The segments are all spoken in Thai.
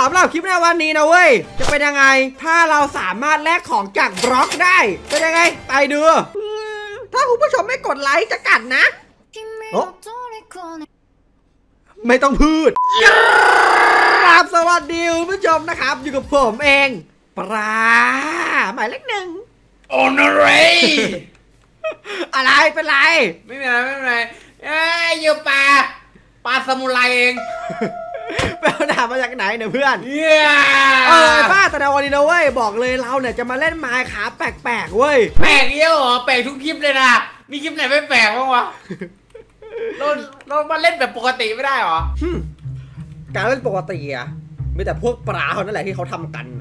ำหรับคลิปในวันนี้นะเว้ยจะเป็นยังไงถ้าเราสามารถแลกของจากบล็อกได้เป็นยังไงไปดูถ้าคุณผู้ชมไม่กดไลค์จะกัดนะไม่ต้องพูดครับสวัสดีคุณผู้ชมนะครับอยู่กับผมเองปลาหมายเลขหนึ่งโอโนเรอะไรเป็นไรไม่เป็นไรไม่เป็นไรอยู่ปลาสมุไรเองไปเอาดาบมาจากไหนเนี่ยเพื่อนป้าแต่ในวันนี้นะเว้ยบอกเลยเราเนี่ยจะมาเล่นไมค์ขาแปลกๆเว้ยแปลกเยอะเหรอแปลกทุกคลิปเลยนะมีคลิปไหนไม่แปลกบ้างวะเรามาเล่นแบบปกติไม่ได้หรอการเล่นปกติอะมีแต่พวกปลาเท่านั้นแหละที่เขาทำกัน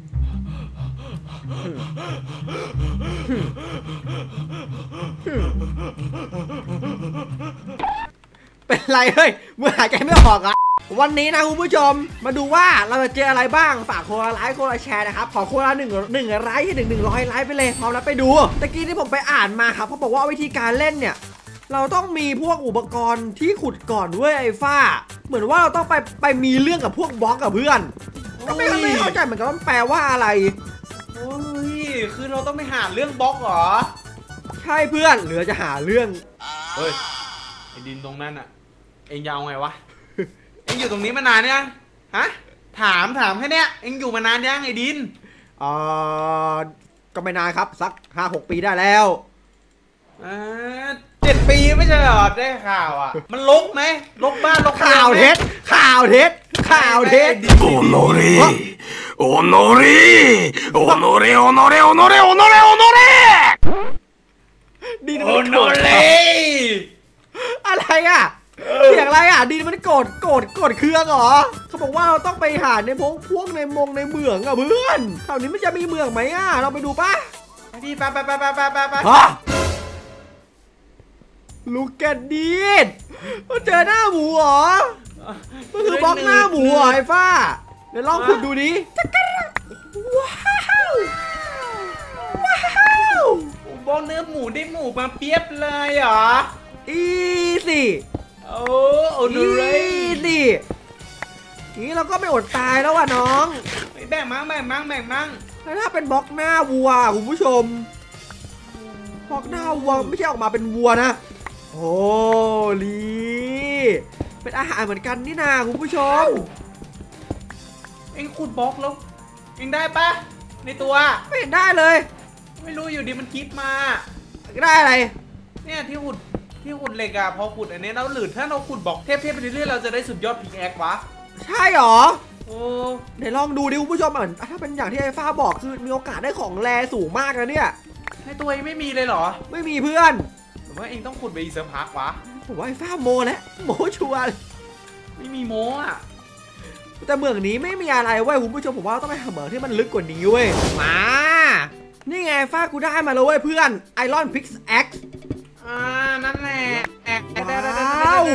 เป็นไรเฮ้ยเมื่อหายใจไม่ออกอะวันนี้นะคุณผู้ชมมาดูว่าเราจะเจออะไรบ้างฝากคนละไลค์คนละแชร์นะครับขอคนละหนึ่งไลค์ถึง100 ไลค์ไปเลยพร้อมแล้วไปดูตะกี้ที่ผมไปอ่านมาครับเขาบอกว่าวิธีการเล่นเนี่ยเราต้องมีพวกอุปกรณ์ที่ขุดก่อนด้วยไอ้ฝ้าเหมือนว่าเราต้องไปมีเรื่องกับพวกบล็อกกับเพื่อนก็ไม่เข้าใจเหมือนกันว่ามันแปลว่าอะไรโอ้ยคือเราต้องไปหาเรื่องบล็อกเหรอใช่เพื่อนหรือจะหาเรื่องเฮ้ยไอ้ดินตรงนั้นอะเอ็งยาวไงวะเอ็งอยู่ตรงนี้มานานยังฮะถามแค่เนี้ยเอ็งอยู่มานานยังไอ้ดินก็ไม่นานครับสัก 5-6 ปีได้แล้ว 7 ปีไม่ใช่หรอได้ข่าวอ่ะมันลกไหมลกบ้านลกข่าวเท็จโอโนริโอโนริดินมันโกรธอะไรอ่ะเสียงอะไรอ่ะดินมันโกรธเครื่องเหรอเขาบอกว่าเราต้องไปหาในพวกในเมืองอ่ะเพื่อนแถวนี้มันจะมีเมืองไหมอ่ะเราไปดูป่ะพี่ไปลูกแกดีดเจอหน้าหมูเหรอมันคือบล็อกหน้าหมูเหรอไอ้ฟ้าเดี๋ยวลองขุดดูดิว้าวบล็อกเนื้อหมูได้หมูมาเปียบเลยเหรออีสิโอ้ดูเลยสินี่เราก็ไม่อดตายแล้วว่ะน้องแบ่งมั่งแล้วถ้าเป็นบล็อกหน้าวัวคุณผู้ชมบล็อกหน้าวัวไม่ใช่ออกมาเป็นวัวนะโอ้ลีเป็นอาหารเหมือนกันนี่นาคุณผู้ชมเอ็งขุดบล็อกแล้วเอ็งได้ปะในตัวไม่เห็นได้เลยไม่รู้อยู่ดีมันคิดมาได้อะไรเนี่ยที่ขุดเหล็กอะพอขุดอันนี้แล้วหรือถ้าเราขุดบล็อกเทพไปเรื่อยๆเราจะได้สุดยอดพิกแอควะใช่หรอโอ้เดี๋ยวลองดูดิคุณผู้ชมถ้าเป็นอย่างที่ไอ้ฟ้าบอกคือมีโอกาสได้ของแรสูงมากนะเนี่ยในตัวเองไม่มีเลยเหรอไม่มีเพื่อนผมว่าเองต้องขุดไปอีกสักพักวะผมว่าไอ้ฟ้าโมแล้วโมชัวร์ไม่มีโมอ่ะแต่เมืองนี้ไม่มีอะไรเว้ยคุณผู้ชมผมว่าต้องไปหาเหมืองที่มันลึกกว่านี้เว้ยมานี่ไงฟ้ากูได้มาแล้วเว้ยเพื่อนไอรอนพิกซ์แอ็กนั่นแหละว้าว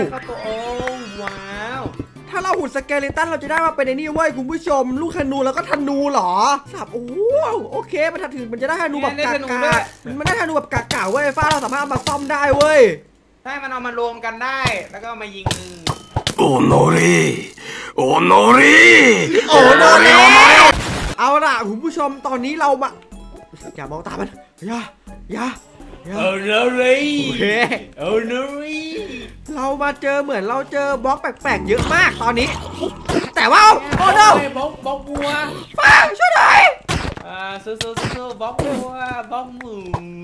ถ้าเราหุ่นสเกเลตันเราจะได้มาเป็นไอ้นี่เว้ยคุณผู้ชมลูกธนูแล้วก็ธนูหรอสับโอเคมันถึงมันจะได้ธนูแบบกากามันได้ธนูแบบกากาเว้ยฟ้าเราสามารถเอามาซ่อมได้เว้ยใช่มันเอามารวมกันได้แล้วก็มายิงโอโนริเอาล่ะคุณผู้ชมตอนนี้เรามาอย่ามองตามันอย่าโอโนริเรามาเจอเหมือนเราเจอบล็อกแปลกๆเยอะมากตอนนี้แต่ว่าโอ้โนบล็อกวัวป้าช่วยหน่อยสู้บล็อกวัวบล็อกหมู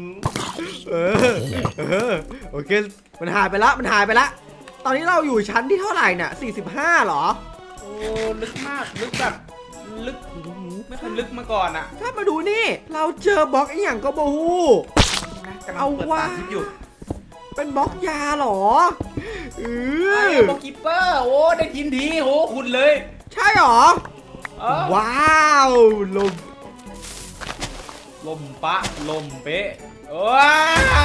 โอเคมันหายไปละตอนนี้เราอยู่ชั้นที่เท่าไหร่เนี่ย45หรอโอ้ลึกมากลึกแบบลึกไม่เคยลึกมาก่อนอ่ะถ้ามาดูนี่เราเจอบล็อกอีกอย่างก็บูเอาว่าเป็นบล็อกยาหรอบล็อกคิปเปอร์โอ้ได้กินทีโหขุดเลยใช่หรอว้าวลมเป๊ะว้า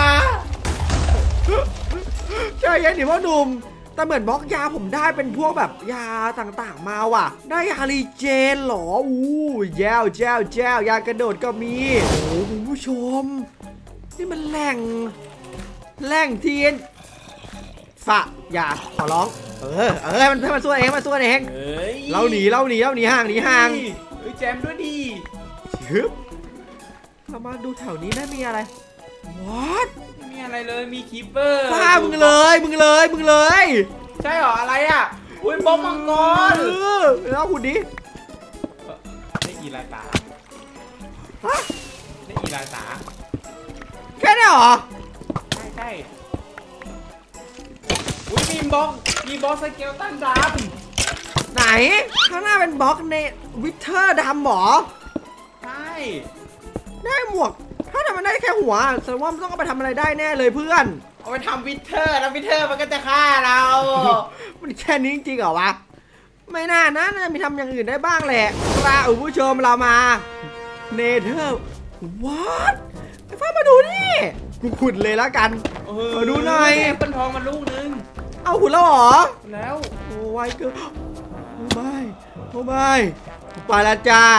ใช่ยังดิว่าหนุ่มแต่เหมือนบล็อกยาผมได้เป็นพวกแบบยาต่างๆมาว่ะได้ยารีเจนหรอแจ้วยากระโดดก็มีโอ้คุณผู้ชมนี่มันแหล่งเทียนฝ่าอย่าขอร้องมันให้มันสู้เองมันสู้เองเฮ้ยเราหนีห่างเฮ้ยแจมด้วยดีฮึบเรามาดูแถวนี้ไม่มีอะไร what ไม่มีอะไรเลยมีคีเปอร์ฝ่ามึงเลยใช่เหรออะไรอ่ะอุ้ยบอมมังกรแล้วคุณดิได้อีลายตาฮะได้อีลายตาแค่นี้เหรอใช่อุ้ยมีบอสสเกลตันดไหนข้างหน้าเป็นบล็อกในวิเทอร์ดำหรอำใช่ได้หมวกถ้าทำมันได้แค่หัวแสดงว่ามันต้องเอาไปทำอะไรได้แน่เลยเพื่อนเอาไปทำวิเทอร์แล้ววิเทอร์มันก็จะฆ่าเรามันแค่นี้จริงเหรอวะไม่น่านะน่าจะมีทำอย่างอื่นได้บ้างแหละคุณผู้ชมเรามาเนเธอร์วัดไอ้ฟ้ามาดูนี่กูขุดเลยแล้วกันมาดูหน่อยแอปเปิลทองมาลูกนึงเอาขุดแล้วเหรอแล้วโอ้ไวเกินโอ้ไม่ไปละจ้า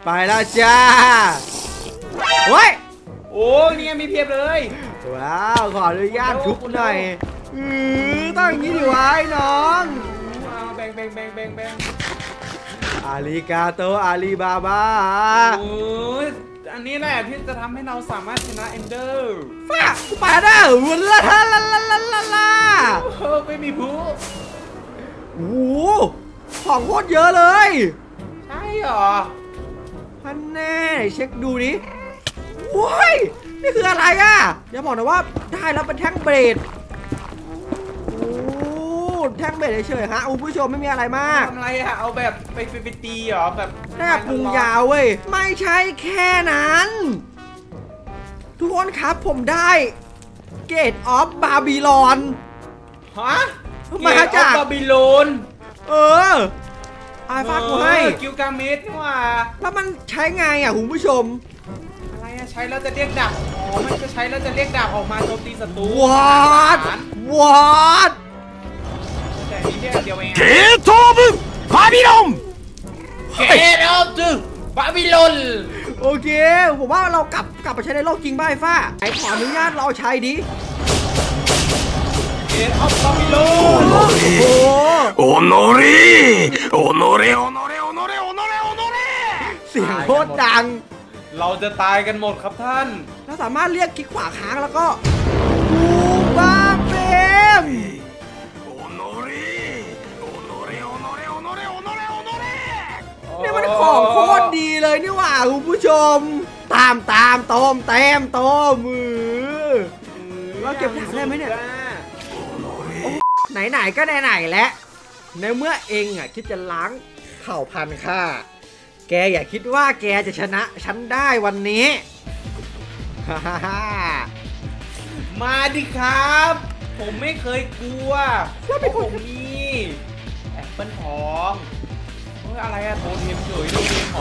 เฮ้ยโอ้เนี่ยมีเพียบเลยว้าวขออนุญาตทุบหน่อยต้องอย่างนี้ดิวะไอ้น้องแบ่งอาลีกาโตอาลีบาบาโอ้ยอันนี้แหละที่จะทำให้เราสามารถชนะเอนเดอร์ฟ้าไปได้วุ้นละไม่มีผู้โอ้โหของโคตรเยอะเลยใช่เหรอพันแน่เช็คดูดิว้ายนี่คืออะไรอ่ะอย่าบอกนะว่าได้แล้วเป็นแท่งเบรดโอ้แท่งเบรดเฉยๆฮะคุณผู้ชมไม่มีอะไรมากทำอะไรอะเอาแบบไปตีเหรอแบบได้ปรุงยาวเว้ยไม่ใช่แค่นั้น ทุกคนครับผมได้เกตออฟบาบิลอนฮะมาจากบาบิโลนไอ้ฟาดกูให้กิลกาเมสนี่ว่าแล้วมันใช้ไงอ่ะคุณผู้ชมอะไรอะใช้แล้วจะเรียกดาบอ๋อมันจะใช้แล้วจะเรียกดาบออกมาโจมตีศัตรู what แต่นี่แค่เดียวเองゲートオブバビロンเกตออฟบาบิโลนโอเคผมว่าเรากลับไปใช้ในโลกจริงบ้างไอ้ฟ้าไอ้ขออนุญาตเราใช้ดิเกตออฟบาบิโลนโอ้โหおのれเสียงโคตรดังเราจะตายกันหมดครับท่านเราสามารถเรียกคลิกขวาค้างแล้วก็บูบ้าเฟมนี่มันของโคตรดีเลยนี่หว่าคุณผู้ชมตามโต้มมือเราเก็บถังได้ไหมเนี่ยไหนก็ไหนแล้วในเมื่อเองอ่ะคิดจะล้างเผ่าพันธุ์ข้าแกอย่าคิดว่าแกจะชนะฉันได้วันนี้มาดิครับ ผมไม่เคยกลัวเพราะผมมีแอปเปิลทองเฮ้ยอะไรอะโทเทมเฉยโทเทมหมอ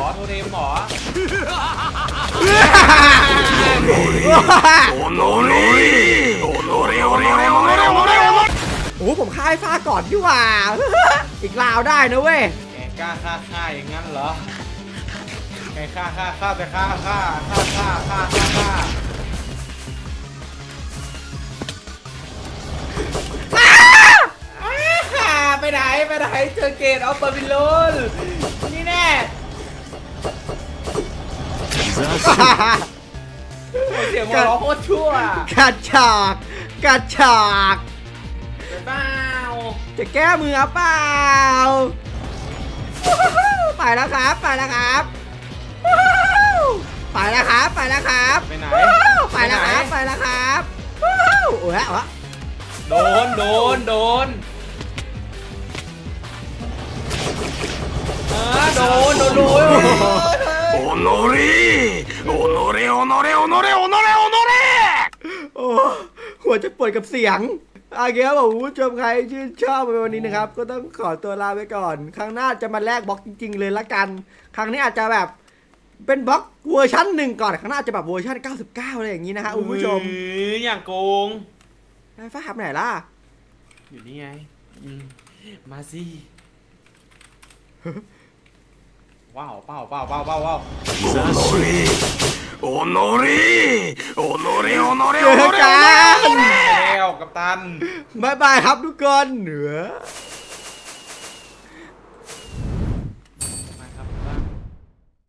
โอ้ผมฆ่าไอ้ฟ้าก่อนดีกว่าอีกราวได้นะเว้ยแกกล้าฆ่าอย่างนั้นเหรอแกฆ่าแต่ฆ่าไปไหนเจอเกตออฟบาบิโลนนี่แน่เสียงหัวเราะโคตรชั่วกระชากเปล่าจะแก้มือเปล่าไปแล้วครับไปแล้วครับโอ้ยโดนおのれโอ้หัวจะปวดกับเสียงโอเคครับผมผู้ชมใครชื่นชอบในวันนี้นะครับก็ต้องขอตัวลาไปก่อนครั้งหน้าจะมาแลกบล็อกจริงๆเลยละกันครั้งนี้อาจจะแบบเป็นบล็อกเวอร์ชัน1ก่อนครั้งหน้าจะแบบเวอร์ชัน99อะไรอย่างนี้นะฮะคุณผู้ชมอย่างโกงนายฟ้าหาไหนล่ะอยู่นี่ไงมาสิว้าวおのれおのれおのれเจอกันแล้วกัปตันบายบายครับทุกคนเหนือ